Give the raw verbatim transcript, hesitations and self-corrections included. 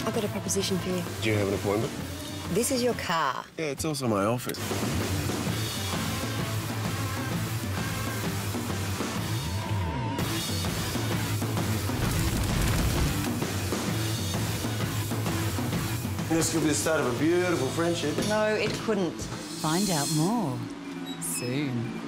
I've got a proposition for you. Do you have an appointment? This is your car. Yeah, it's also my office. This could be the start of a beautiful friendship. No, it couldn't. Find out more soon.